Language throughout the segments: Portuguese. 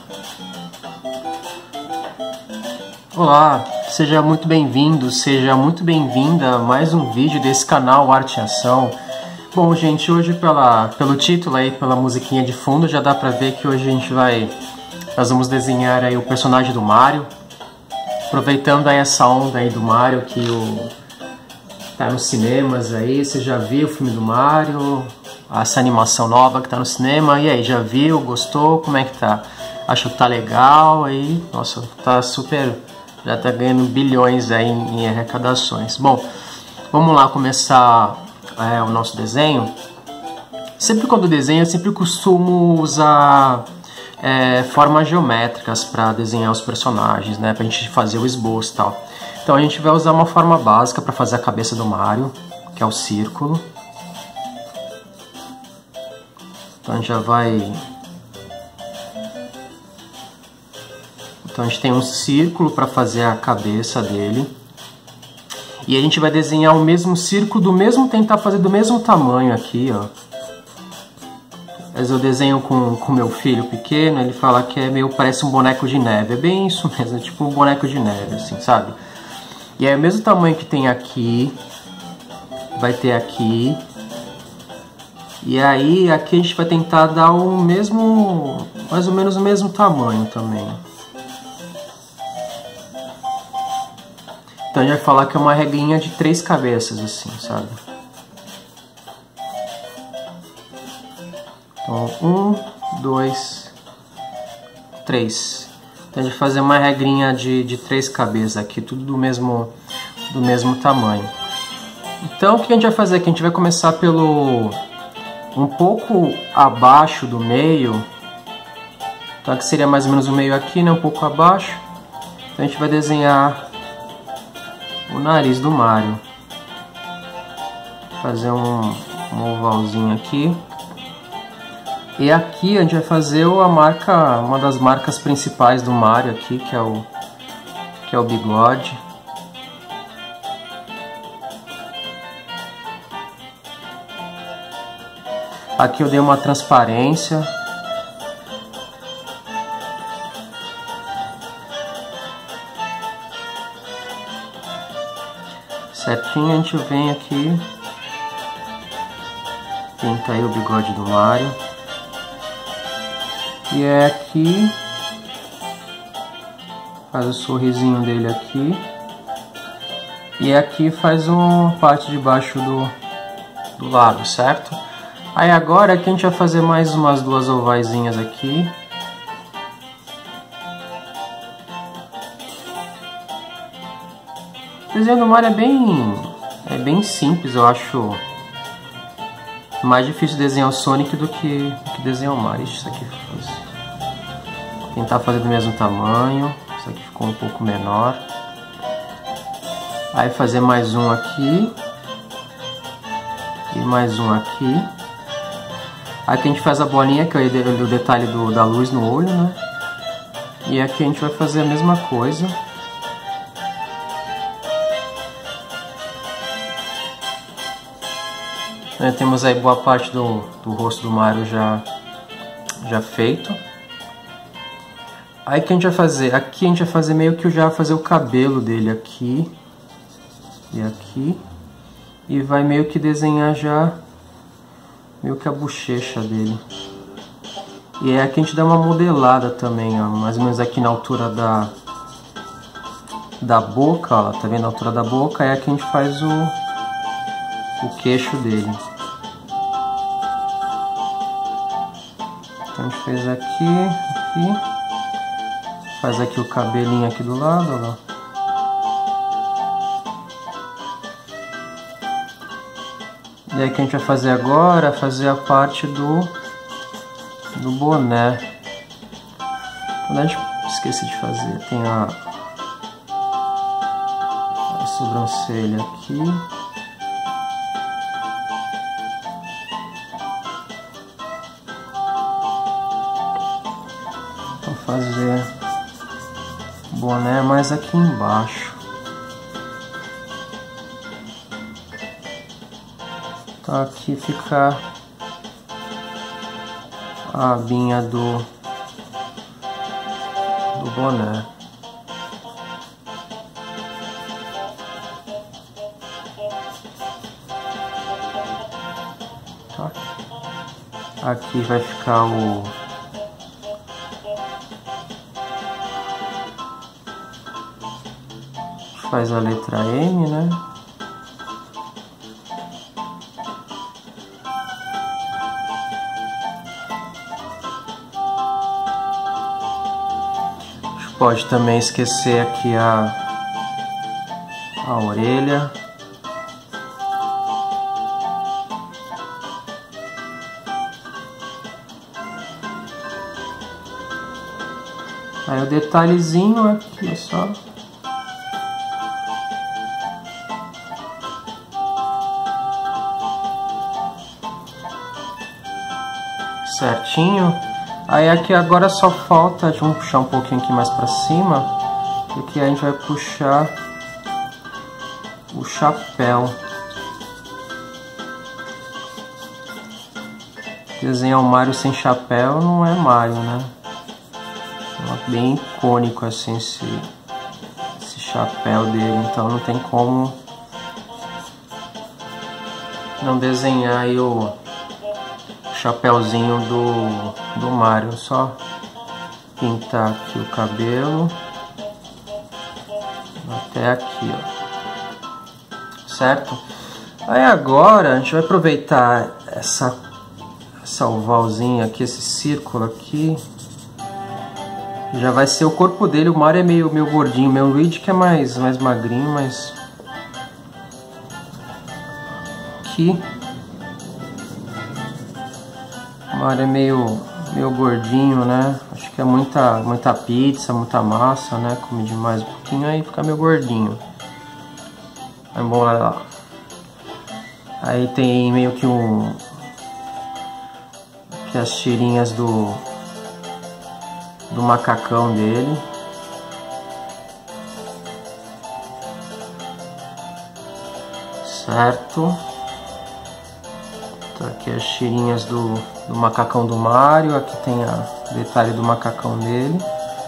Olá, seja muito bem-vindo, seja muito bem-vinda a mais um vídeo desse canal Arte em Ação. Bom, gente, hoje pelo título aí, pela musiquinha de fundo, já dá pra ver que hoje nós vamos desenhar aí o personagem do Mario, aproveitando aí essa onda aí do Mario que tá nos cinemas aí. Você já viu o filme do Mario, essa animação nova que tá no cinema? E aí, já viu? Gostou? Como é que tá? Acho que tá legal aí, nossa, tá super... Já está ganhando bilhões aí em arrecadações. Bom, vamos lá começar o nosso desenho. Sempre quando desenho, eu sempre costumo usar formas geométricas para desenhar os personagens, né? Para a gente fazer o esboço e tal. Então a gente vai usar uma forma básica para fazer a cabeça do Mario, que é o círculo. Então a gente já vai... Então a gente tem um círculo para fazer a cabeça dele. E a gente vai desenhar o mesmo círculo, tentar fazer do mesmo tamanho aqui, ó. Mas eu desenho com meu filho pequeno, ele fala que parece um boneco de neve. É bem isso mesmo, é tipo um boneco de neve, assim, sabe? E aí o mesmo tamanho que tem aqui, vai ter aqui. E aí aqui a gente vai tentar dar o mesmo, mais ou menos o mesmo tamanho também. Então a gente vai falar que é uma regrinha de 3 cabeças, assim, sabe? Então, 1, 2, 3. Então a gente vai fazer uma regrinha de 3 cabeças aqui, tudo do mesmo tamanho. Então o que a gente vai fazer aqui? A gente vai começar pelo... um pouco abaixo do meio. Então aqui seria mais ou menos o meio aqui, né? Um pouco abaixo. Então a gente vai desenhar o nariz do Mario. Fazer um ovalzinho aqui. E aqui a gente vai fazer uma das marcas principais do Mario aqui, que é o bigode. Aqui eu dei uma transparência. Certinho, a gente vem aqui, pinta aí o bigode do Mario. E é aqui, faz o sorrisinho dele aqui. E aqui faz uma parte de baixo do lábio, certo? Aí agora aqui a gente vai fazer mais umas 2 ovaizinhas aqui. O desenho do Mario é bem simples, eu acho mais difícil desenhar o Sonic do que desenhar o Mario. Isso aqui vou tentar fazer do mesmo tamanho, isso aqui ficou um pouco menor. Aí fazer mais um aqui e mais um aqui. Aqui a gente faz a bolinha, que é o detalhe da luz no olho, né? E aqui a gente vai fazer a mesma coisa. Temos aí boa parte do rosto do Mario já feito. Aí o que a gente vai fazer? Aqui a gente vai fazer meio que fazer o cabelo dele aqui e aqui. E vai meio que desenhar já meio que a bochecha dele. E aí aqui a gente dá uma modelada também, ó, mais ou menos aqui na altura da boca, ó, tá vendo a altura da boca? Aí aqui a gente faz o queixo dele. Então a gente fez aqui, faz aqui o cabelinho aqui do lado, ó. E aí o que a gente vai fazer agora é fazer a parte do boné. Quando a gente esqueci de fazer, tem a sobrancelha aqui. Vou fazer o boné mais aqui embaixo. Então aqui fica a abinha do boné. Tá. Aqui vai ficar o faz a letra M, né? Pode também esquecer aqui a orelha. Aí o detalhezinho aqui é só certinho. Aí aqui agora só falta, vamos puxar um pouquinho aqui mais pra cima, porque a gente vai puxar o chapéu. Desenhar um Mario sem chapéu não é Mario, né? É bem icônico assim esse chapéu dele, então não tem como não desenhar aí o chapéuzinho do Mario. Só pintar aqui o cabelo até aqui, ó. Certo? Aí agora a gente vai aproveitar essa ovalzinha aqui, esse círculo aqui. Já vai ser o corpo dele. O Mario é meio gordinho, meu Luigi que é mais magrinho, mas aqui o Mario é meio gordinho, né? Acho que é muita pizza, muita massa, né? Come demais um pouquinho, aí fica meio gordinho. Aí bom lá. Aí tem meio que aqui as tirinhas do macacão dele. Certo? Tá aqui as tirinhas do macacão do Mario. Aqui tem o detalhe do macacão dele.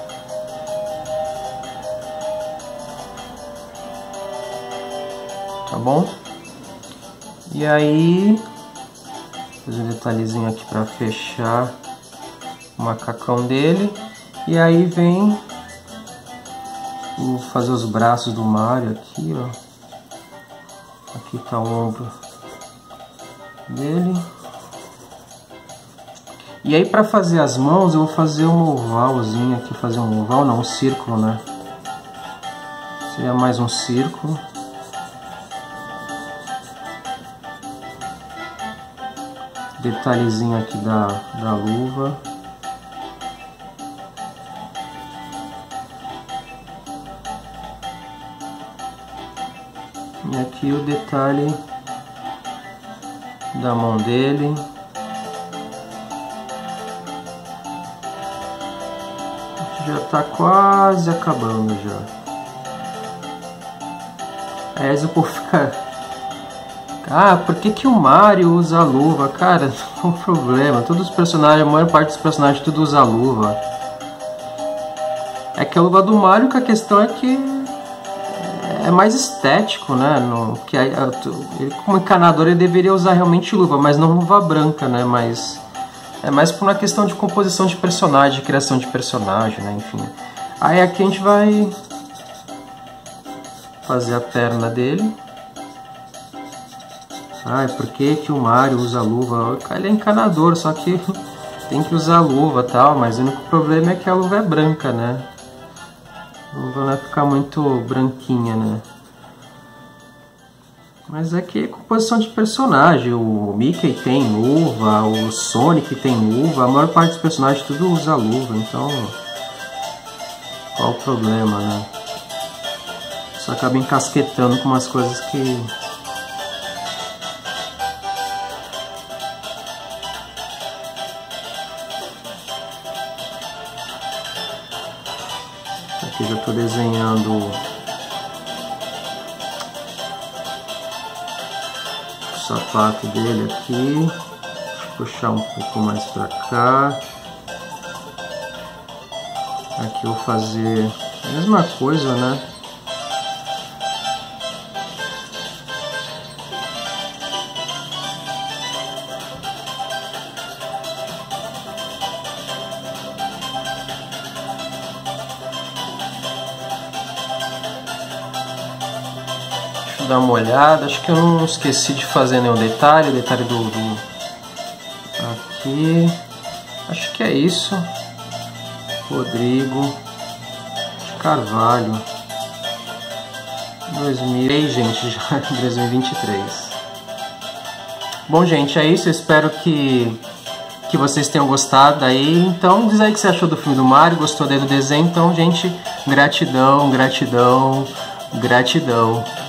Tá bom? E aí, fazer um detalhezinho aqui pra fechar o macacão dele. E aí vem fazer os braços do Mario aqui, ó. Aqui tá o ombro dele. E aí para fazer as mãos eu vou fazer um ovalzinho aqui, fazer um oval, não, um círculo, né? Seria mais um círculo. Detalhezinho aqui da luva. E aqui o detalhe da mão dele. Já tá quase acabando já. Aí o povo fica... Ah, por que o Mario usa a luva? Cara, não é um problema. Todos os personagens, a maior parte dos personagens tudo usa a luva. É que a luva do Mario, que a questão é que é mais estético, né? Ele, como encanador, ele deveria usar realmente luva, mas não luva branca, né? Mas é mais por uma questão de composição de personagem, de criação de personagem, né? Enfim. Aí aqui a gente vai fazer a perna dele. Ah, por que o Mario usa luva? Ele é encanador, só que tem que usar luva e tal, mas o único problema é que a luva é branca, né? A luva não vai ficar muito branquinha, né? Mas aqui é composição de personagem. O Mickey tem luva, o Sonic tem luva, a maior parte dos personagens tudo usa luva, então qual o problema, né? Só acaba encasquetando com umas coisas que... Aqui já estou desenhando o sapato dele aqui. Deixa eu puxar um pouco mais para cá. Aqui eu vou fazer a mesma coisa, né? Deixa eu dar uma olhada. Acho que eu não esqueci de fazer nenhum detalhe. O detalhe do... Aqui. Acho que é isso. Rodrigo Carvalho. 2000, gente, já 2023. Bom, gente, é isso. Eu espero que vocês tenham gostado aí. Então, diz aí o que você achou do filme do Mario. Gostou daí do desenho? Então, gente, gratidão, gratidão, gratidão.